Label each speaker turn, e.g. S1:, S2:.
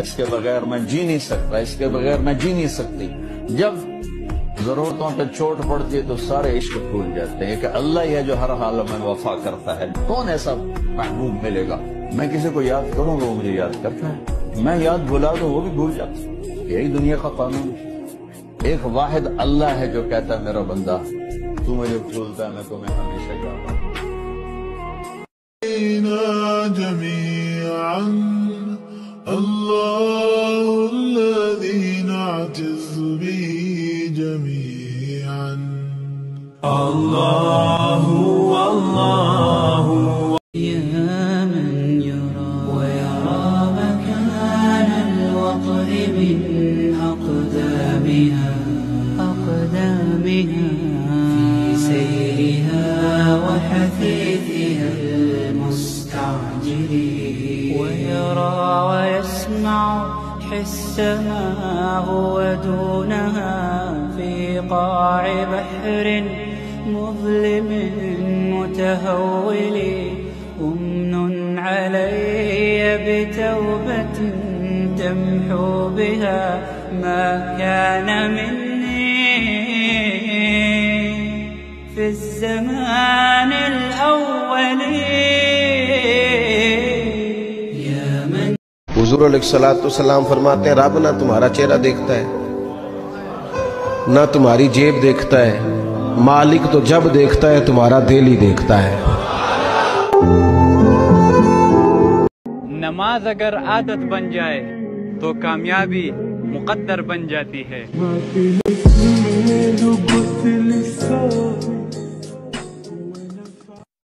S1: इसके बगैर मैं जी नहीं सकता, इसके बगैर मैं जी नहीं सकती। जब जरूरतों पे चोट पड़ती है तो सारे इश्क भूल जाते हैं कि अल्लाह ही है जो हर हाल में वफा करता है। कौन ऐसा महबूब मिलेगा? मैं किसी को याद करूंगा वो मुझे याद करता है, मैं याद भुला दूं वो भी भूल जाता है। यही दुनिया का कानून। एक वाहिद अल्लाह है जो कहता है मेरा बंदा तू मुझे भूलता है मैं तुम्हें हमेशा याद रखूंगा।
S2: अल्लाहु अल्लाहु या मन यरा व यरा मकान الوطن من أقدامها في سيرها وحثيثها المستعجل ويرى ويسمع حسها هو دونها في قاع بحر مظلم متهول. أمن علي بتوبة تمحو بها ما كان مني في الزمان الأول.
S3: हुजूर अलैहिस्सलाम फरमाते हैं रब ना तुम्हारा चेहरा देखता है ना तुम्हारी जेब देखता है, मालिक तो जब देखता है तुम्हारा दिल ही देखता है।
S4: नमाज अगर आदत बन जाए तो कामयाबी मुकद्दर बन जाती है।